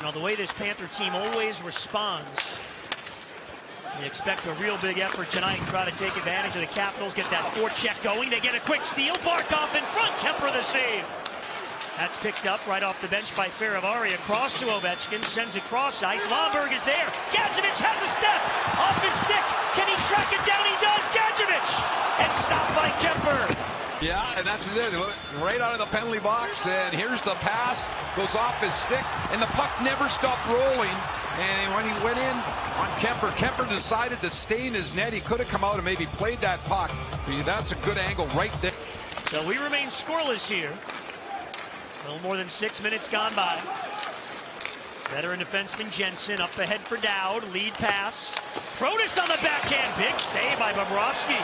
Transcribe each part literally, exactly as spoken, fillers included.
Now, the way this Panther team always responds, you expect a real big effort tonight and try to take advantage of the Capitals, get that forecheck going. They get a quick steal. Barkov in front. Kemper the save. That's picked up right off the bench by Faravari. Across to Ovechkin. Sends it cross ice. Lomberg is there. Gadjevich has a step. Off his stick. Can he track it down? He does. Gadjevich. And stopped by Kemper. Yeah, and that's it. Right out of the penalty box. And here's the pass. Goes off his stick. And the puck never stopped rolling. And when he went in on Kemper, Kemper decided to stay in his net. He could have come out and maybe played that puck. That's a good angle right there. So we remain scoreless here. A little more than six minutes gone by. Veteran defenseman Jensen up ahead for Dowd. Lead pass. Protas on the backhand. Big save by Bobrovsky.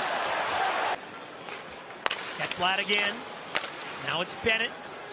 Ekblad again. Now it's Bennett.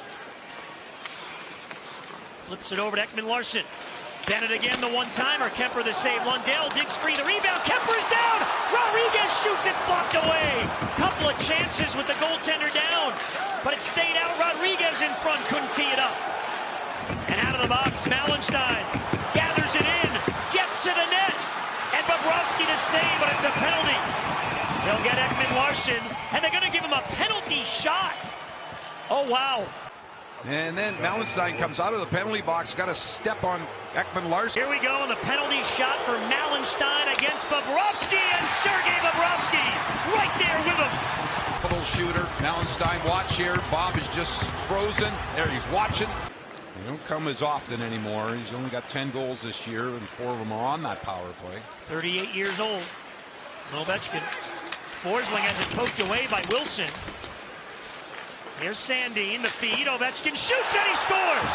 Flips it over to Ekman-Larsson. Bennett again, the one-timer. Kemper the save. Lundell digs free. The rebound. Kemper's down. Rodriguez shoots it, blocked away. Couple of chances with the goaltender down, but it stayed out. Rodriguez in front, couldn't tee it up. And out of the box, Malenstein gathers it in, gets to the net, and Bobrovsky to save, but it's a penalty. They'll get Ekman-Larsson, and they're going to give him a penalty shot. Oh, wow. And then Malenstein comes out of the penalty box, got a step on Ekman-Larsson. Here we go, and the penalty shot for Malenstein against Bobrovsky, and Sergei Bobrovsky right there with him. Little shooter, Malenstein, watch here. Bob is just frozen. There, he's watching. They don't come as often anymore. He's only got ten goals this year, and four of them are on that power play. thirty-eight years old. Ovechkin. Forsling has it poked away by Wilson. Here's Sandin, the feed. Ovechkin shoots and he scores!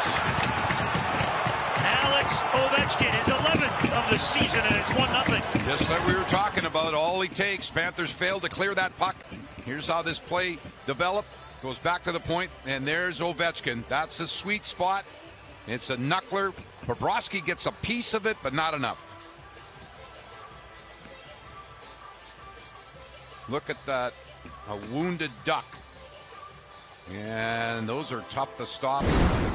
Alex Ovechkin is eleventh of the season, and it's one nothing. Just like we were talking about, all he takes. Panthers failed to clear that puck. Here's how this play developed. Goes back to the point, and there's Ovechkin. That's a sweet spot. It's a knuckler. Bobrovsky gets a piece of it, but not enough. Look at that. A wounded duck. And those are tough to stop.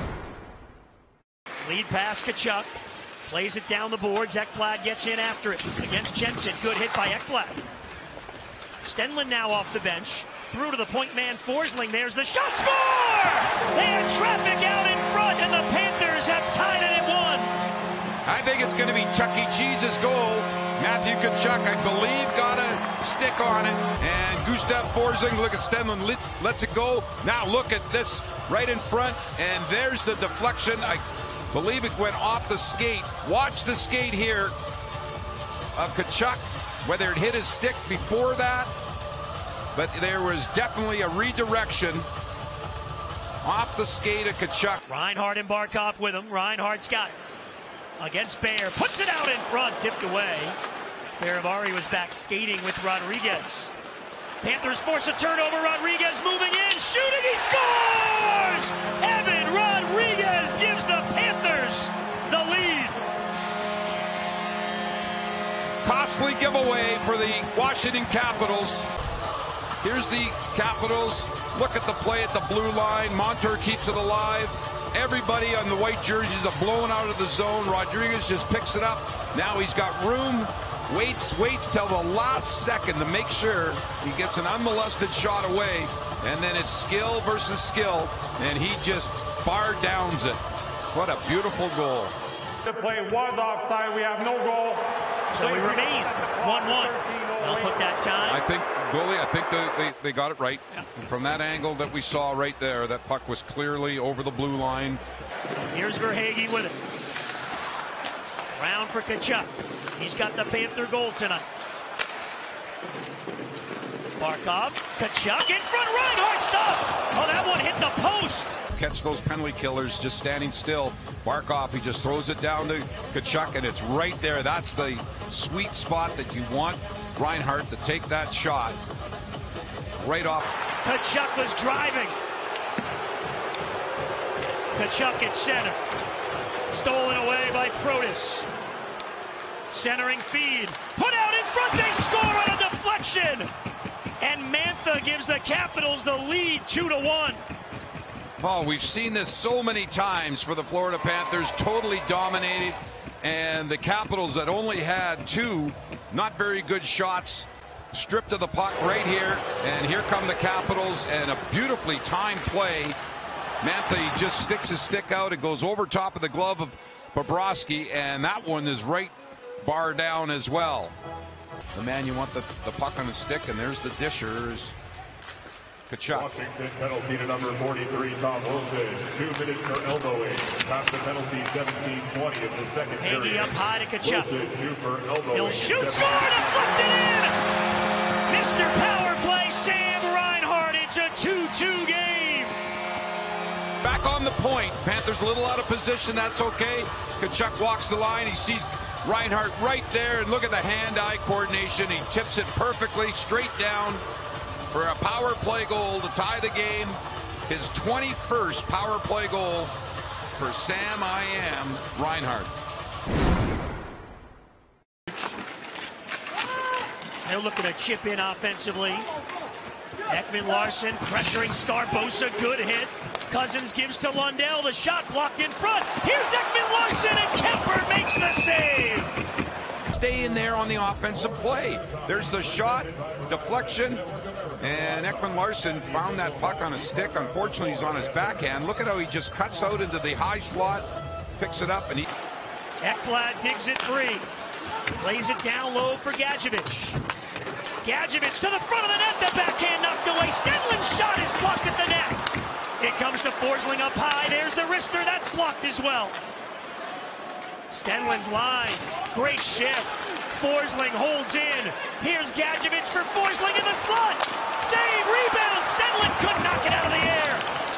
Lead pass, Tkachuk. Plays it down the boards. Ekblad gets in after it against Jensen. Good hit by Ekblad. Stenlund now off the bench. Through to the point man, Forsling. There's the shot. Score! They had traffic out in front, and the Panthers have tied it at one. I think it's going to be Chuck E. Cheese's goal. Matthew Tkachuk, I believe, got a stick on it. And Gustav Forsling, look at Stenlund, lets, lets it go. Now look at this right in front. And there's the deflection. I believe it went off the skate. Watch the skate here of Tkachuk, whether it hit his stick before that. But there was definitely a redirection off the skate of Tkachuk. Reinhart and Barkov with him. Reinhart's got it. Against Bear, puts it out in front, tipped away. Faravari was back skating with Rodriguez. Panthers force a turnover. Rodriguez moving in, shooting, he scores! Evan Rodriguez gives the Panthers the lead. Costly giveaway for the Washington Capitals. Here's the Capitals. Look at the play at the blue line. Montour keeps it alive. Everybody on the white jerseys are blown out of the zone. Rodriguez just picks it up. Now he's got room. Waits, waits till the last second to make sure he gets an unmolested shot away. And then it's skill versus skill. And he just bar downs it. What a beautiful goal. The play was offside. We have no goal. So we remain one one. They'll put that time. I think, goalie, I think they, they, they got it right. Yeah. From that angle that we saw right there, that puck was clearly over the blue line. Here's Verhaeghe with it. Round for Tkachuk. He's got the Panther goal tonight. Barkov, Tkachuk in front, Reinhart stopped. Oh, that one hit the post. Catch those penalty killers just standing still. Barkov, he just throws it down to Tkachuk, and it's right there. That's the sweet spot that you want Reinhart to take that shot. Right off. Tkachuk was driving. Tkachuk at center. Stolen away by Protas. Centering feed. Put out in front, they score on a deflection. And Mantha gives the Capitals the lead two to one. Oh, we've seen this so many times for the Florida Panthers, totally dominated, and the Capitals that only had two not very good shots stripped of the puck right here, and here come the Capitals, and a beautifully timed play. Mantha just sticks his stick out. It goes over top of the glove of Bobrovsky, and that one is right bar down as well. The man you want the, the puck on the stick, and there's the dishers. Tkachuk. Washington penalty to number forty-three, Tom Wilson. Two minutes for elbowing. Past the penalty, seventeen twenty of the second Hanging period. up high to Tkachuk. Wilson, two for elbowing. He'll shoot, score, deflected in! Mister Power Play, Sam Reinhart. It's a two two game. Back on the point. Panthers a little out of position. That's okay. Tkachuk walks the line. He sees Reinhart right there. And look at the hand-eye coordination. He tips it perfectly straight down for a power play goal to tie the game. His twenty-first power play goal for Sam I Am Reinhart. They're looking to chip in offensively. Ekman Larsson pressuring Scarbosa. Good hit. Cousins gives to Lundell. The shot blocked in front. Here's Ekman Larsson, and Kemper makes the save. Stay in there on the offensive play. There's the shot, deflection, and Ekman Larsson found that puck on a stick. Unfortunately, he's on his backhand. Look at how he just cuts out into the high slot, picks it up, and he... Ekblad digs it free. Lays it down low for Gadjevich. Gadjevich to the front of the net. The backhand knocked away. Stenlin's shot is blocked at the net. It comes to Forsling up high. There's the wrister. That's blocked as well. Stenlin's line. Great shift. Forsling holds in. Here's Gadjevich for Forsling in the slot. Save, rebound. Stenlin couldn't knock it out of the air.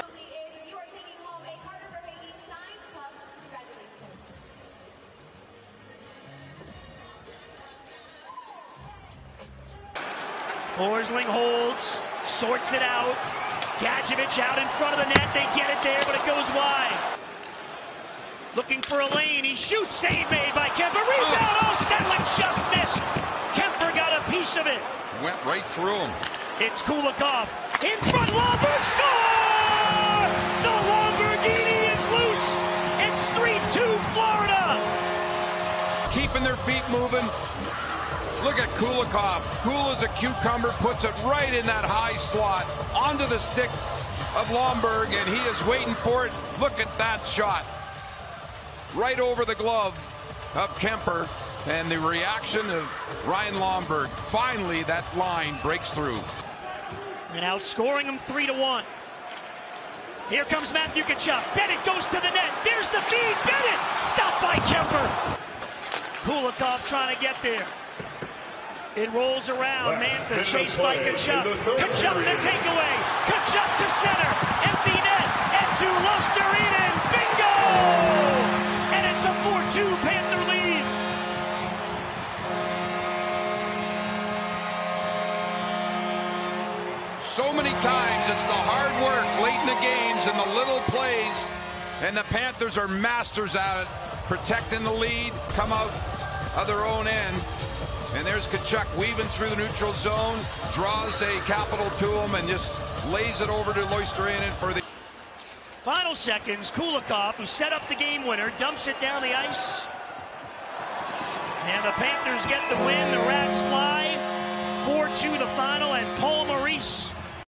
Forsling holds, sorts it out. Gadjevich out in front of the net. They get it there, but it goes wide. Looking for a lane. He shoots. Save made by Kemper. Rebound. Oh, Stenlin just missed. Kemper got a piece of it. Went right through him. It's Kulikov. In front. Lomberg score! The Lamborghini is loose. It's three two Florida. Keeping their feet moving. Look at Kulikov. Cool as a cucumber. Puts it right in that high slot. Onto the stick of Lomberg, and he is waiting for it. Look at that shot. Right over the glove of Kemper, and the reaction of Ryan Lomberg. Finally, that line breaks through. And outscoring him three to one. Here comes Matthew Tkachuk. Bennett goes to the net. There's the feed. Bennett stopped by Kemper. Kulikov trying to get there. It rolls around. Mantha chased by Tkachuk. Tkachuk the takeaway. Tkachuk to center. Empty net. And to Lusterinen. Bingo! And it's a four two Panther lead. So many times it's the hard work late in the games and the little plays, and the Panthers are masters at it, protecting the lead, come out of their own end. And there's Tkachuk weaving through the neutral zone, draws a capital to him, and just lays it over to Lusterinen for the Final seconds. Kulikov, who set up the game winner, dumps it down the ice. And the Panthers get the win. The Rats fly. four two the final, and Paul Maurice